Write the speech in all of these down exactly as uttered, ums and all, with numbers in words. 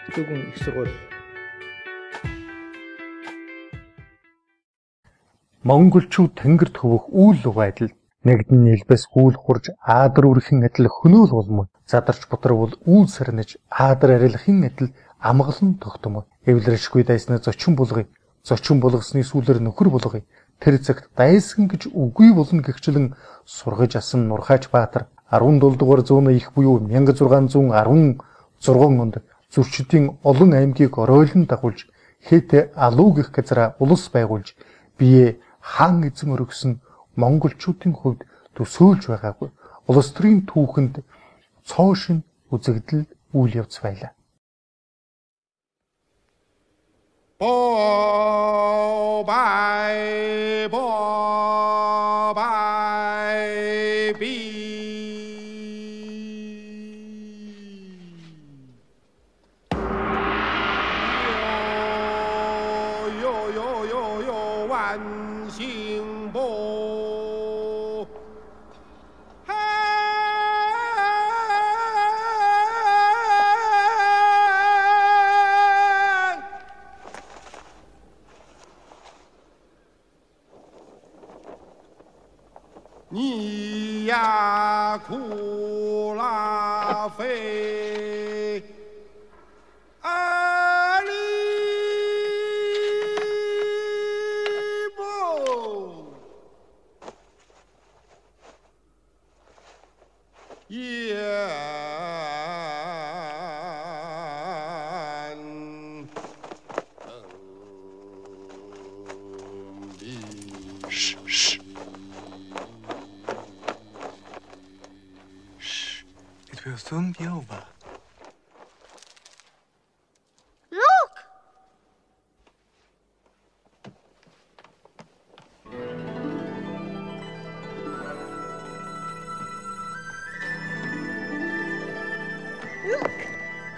Бүтээгүн их сургууль. Монголчууд тэнгэрт хөвөх үйл байдал нэгдэн нийлбэс үйл хурж аадар үрхэн адил хөнөөл болмоо. Задарч бодрвол үйл сарнаж аадар арилахын адил амгалан тогтомо. Эвлэршгүй дайснаа зочин болгоё. Зочин болгосны сүүлээр нөхөр болгоё. Тэр цагт дайсан гэж үгүй болно гэгчлэн сургаж асан Нурхаач Баатар арван долоо дугаар зууны их буюу мянга зургаан зуун арван зургаан онд зөрчидийн олон аймгийг оройлон дагуулж хэтэ алуу гэх газараа улс байгуулж бие хаан эзэн өргөсөн монголчуудын хувьд төсөөлж байгаагүй. Улс төрийн түүхэнд цоошин үзэгдэл үйл явц байлаа. Bo bye bo bye be yo yo yo yo wan xing bo你呀苦啦飞阿里不燕嘘嘘 It will soon be over. Look! Look!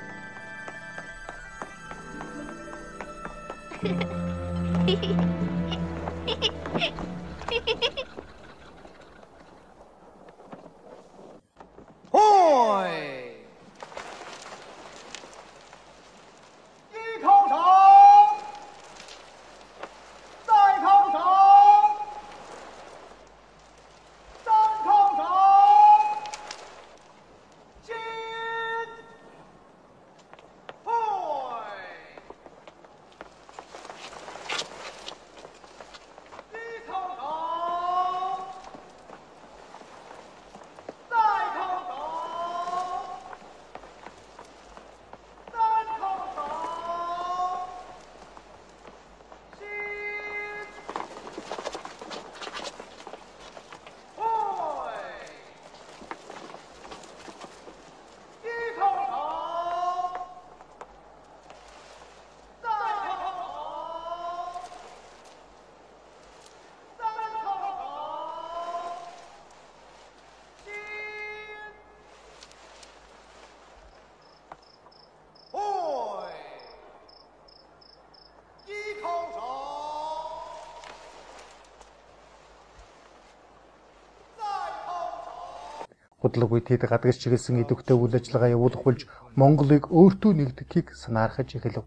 Бодлого үед тэд гадагш чиглэсэн идэвхтэй үйл ажиллагаа явуулах болж Монголыг өөртөө нэгдэхийг санаархаж эхэлв.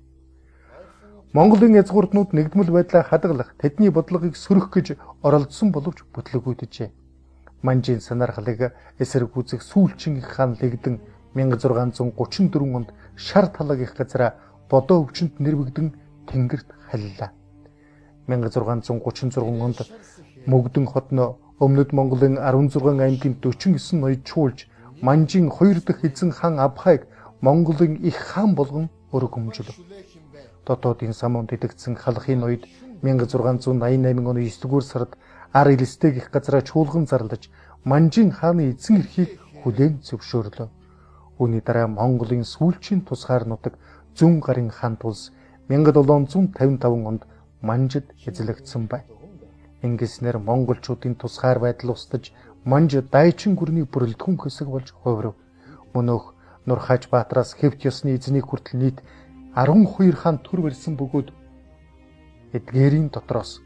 Монголын язгууртнууд нэгдмэл байдлаа хадгалах, тэдний бодлогыг сөрөх гэж оролдсон боловч бүтлгүүдэжээ. Манжийн санаархлыг эсрэг үзэх сүүлчин их хаан лэгдэн мянга зургаан зуун гучин дөрвөн онд шар талаг их газараа бодоо өвчнөд нэрвэгдэн тэнгэрт халилаа. мянга зургаан зуун гучин зурган онд мөгдөн хотно Өмнөд Монголын арван зургаан аймгийн дөрвөн девять ноёд чуулж Манжийн хоёр дахь эзэн хаан Абхайг Монголын их хаан болгон өргөмжлөв. Дотоодын самунд идэгдсэн халахын ноёд мянга зургаан зуун аян восемь оны девять дугаар сард ар илстэй их газараа чуулган зарлаж Манжийн хааны эзэн эрхийг хүлээн зөвшөөрлөө. Үүний дараа Монголын сүүлчийн тусгаар нутаг Зүүн гарын хаант улс мянга долоо зуун тавин таван онд Манжид эзлэгдсэн байна. Ингэснээр монголчуудын тусгаар байдал устж Манж дайчин гүрний бүрэлдэхүүн хэсэг болж хувирв. Мөнөөх Нурхаач Баатараас хэвт ёсны эзнийг хүртэл нийт арван хоёр хаан төр барьсан бөгөөд эдгээрийн дотроос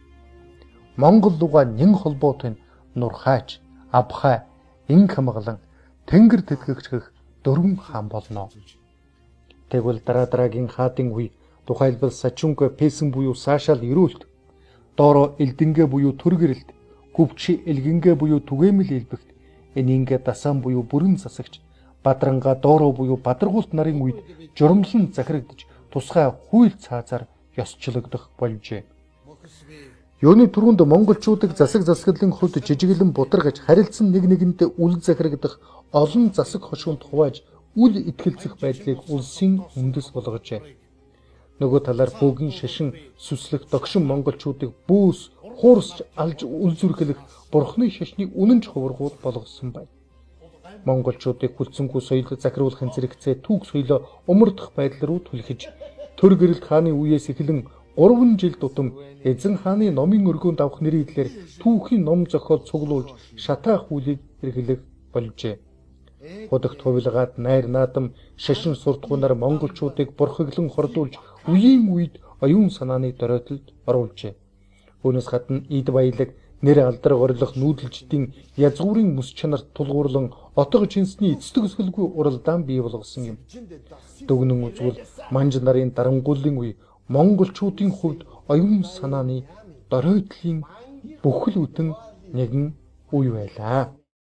Монгол луга нэн холбоотой Нурхаач, Абхай, Инг хамгаалan тэнгэр тэтгэгчгэх дөрвөн хаан болно. Тэгвэл дараа дараагийн хаатын үе тухайлбал сачунга пэсэн буюу саашаал эрүүлт, доороо элдэнгэ буюу төргөрөлт, гүвчи элгэнгэ буюу түгээмэл илбэгт, энингэ дасан буюу бүрэн засагч, бадранга доороо буюу бадаргуулт нарын үед журамлан захирагдж тусгай хууль цаазаар ёсчлогдох болжээ. Юуны түрүүнд монголчуудыг засаг засаглалын хувьд жижиглэн бударгаж харилцан нэг нэгэнтэй үл захирагдах олон засаг хошуунд хувааж үл итгэлцэх байдлыг улсын үндэс болгожээ. Нөгөө талаар бөөгийн шашин сүслэх догшин монголчуудыг бөөс хуурсч алж үл зүрхлэх бурхны шашныг үнэнч хувиргуул болгосон байна. Монголчуудыг хүлцэнгүй соёл захируулахын зэрэгцээ түүх соёлоо умардах байдал руу түлхэж төр гэрэлт хааны үеэс эхлэн гурван жил тутам эзэн хааны номын өргөөнд авах нэрийн идлэр түүхийн ном зохиол цуглуулж шатаа хуулийг эргэлэх болжээ. Худагт хувилгаад найр наадам шашин суртахуунаар монголчуудыг бурхаглан хордуулж үеийн үед оюун санааны доройтолд оруулжээ. Үүнээс гадна эд баялаг нэр алдар горлох нүүдэлчдийн язгуурын мэс чанарт тулгуурлан отго чинсний эцдэг өсгөлгүй уралдаан бий болгосон юм. Дүгнэн үзвэл манж нарын дарангуулын үе монголчуудын хувьд оюун санааны доройтлын бүхэл бүтэн нэгэн үе байлаа.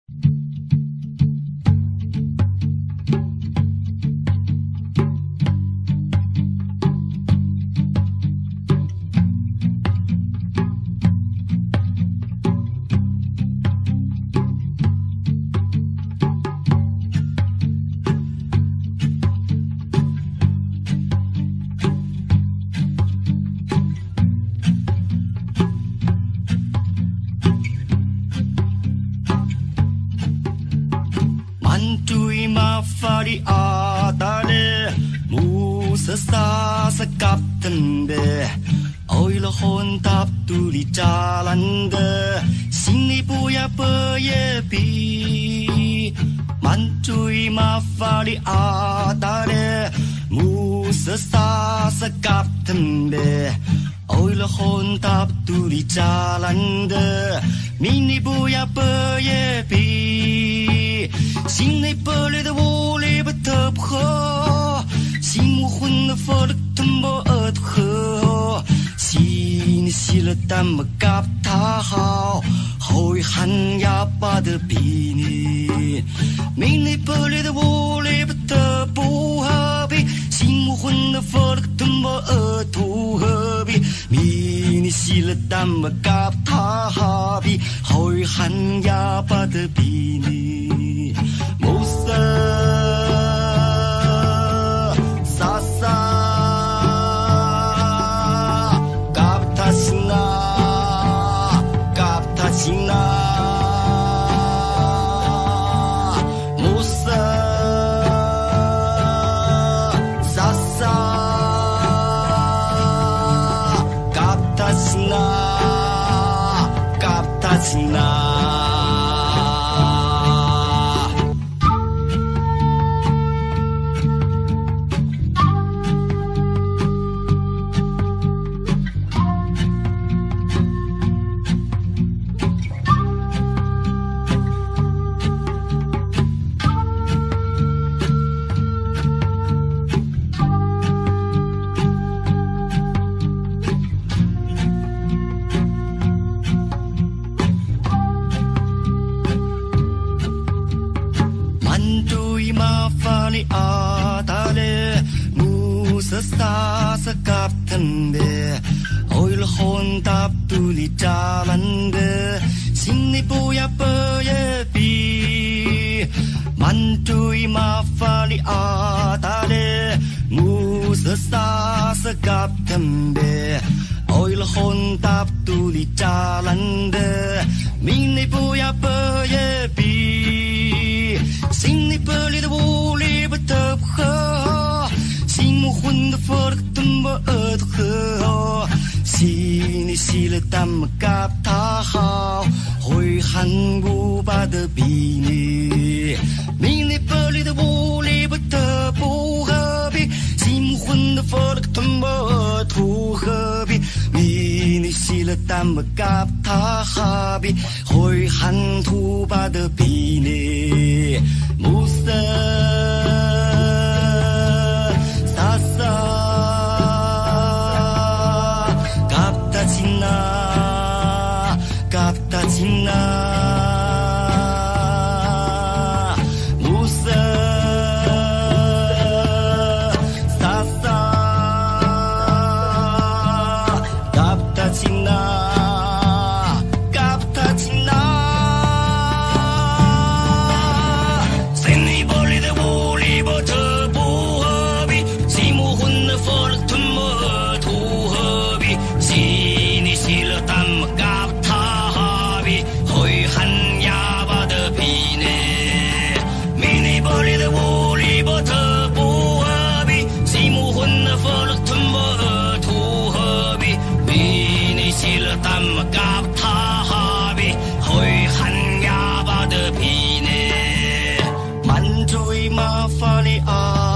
Fari adale musa sa sa kapten be oilo hon tap tuli jalan de sini buya pe bi mancui ma fari adale musa sa sa kapten be oilo hon tap tuli jalan de mini buya pe bi心内玻璃的屋里不特不喝，心无魂的佛的吞不恶的喝，心里洗了但没搞他好，后遗憾哑巴的比你，心内玻璃的屋里不特不何必，心无魂的佛的吞不恶土何必，迷你洗了但没搞他好比，后遗憾哑巴的比你。Musa Sasa Kaptasina Kaptasina Musa Sasa Kaptasina Kaptasina adale musa sa sa kapten be oil hon tap tuli jalan be sini buya pe bi mantui ma fali adale musa sa sa kapten be oil hon tap tuli jalan be mini buya pe bi心里玻璃的屋里不得不喝，心无魂的佛的怎么恶的喝，心里洗了但没搞他好，悔恨无把的比你，心里玻璃的屋里不得不何必，心无魂的佛的怎么恶土何必，心里洗了但没搞他好比，悔恨土把的比你。Musa 马法里阿